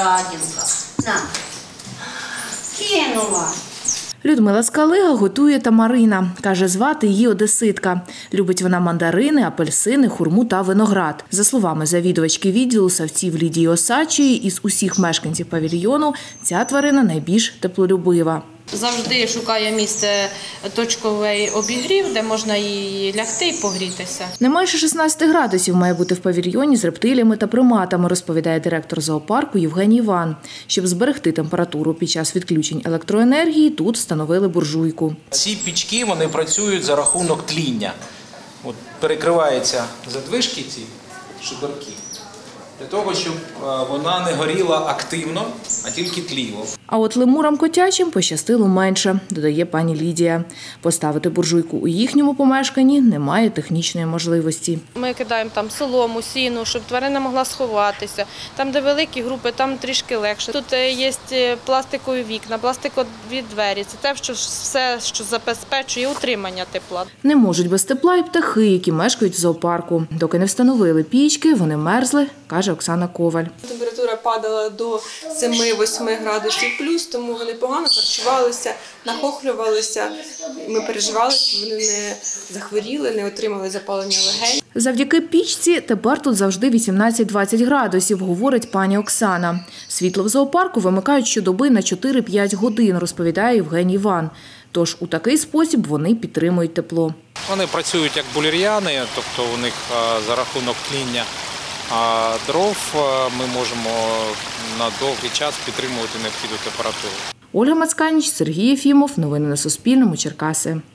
жадінка. На. Кинула. Людмила Скалига готує тамарина. Каже, звати її Одеситка. Любить вона мандарини, апельсини, хурму та виноград. За словами завідувачки відділу савців Лідії Осадчої, із усіх мешканців павільйону ця тварина найбільш теплолюбива. Завжди шукає місце точковий обігрів, де можна їй лягти і погрітися. Не менше 16 градусів має бути в павільйоні з рептиліями та приматами, розповідає директор зоопарку Євгеній Ван. Щоб зберегти температуру під час відключень електроенергії, тут встановили буржуйку. Ці пічки вони працюють за рахунок тління. От перекриваються задвижки, ці шибарки, для того, щоб вона не горіла активно, а тільки тліло. А от лемурам котячим пощастило менше, додає пані Лідія. Поставити буржуйку у їхньому помешканні немає технічної можливості. Ми кидаємо там солому, сіну, щоб тварина могла сховатися. Там, де великі групи, там трішки легше. Тут є пластикові вікна, пластикові двері. Це все, що забезпечує утримання тепла. Не можуть без тепла і птахи, які мешкають в зоопарку. Доки не встановили пічки, вони мерзли, каже Оксана Коваль. Температура падала до 7-8 градусів плюс, тому вони погано харчувалися, нахохлювалися. Ми переживали, що вони не захворіли, не отримали запалення легень. Завдяки пічці тепер тут завжди 18-20 градусів, говорить пані Оксана. Світло в зоопарку вимикають щодоби на 4-5 годин, розповідає Євгеній Ван. Тож у такий спосіб вони підтримують тепло. Вони працюють як булір'яни, тобто у них за рахунок тління дров ми можемо на довгий час підтримувати необхідну температуру. Ольга Мацканіч, Сергій Єфімов. Новини на Суспільному. Черкаси.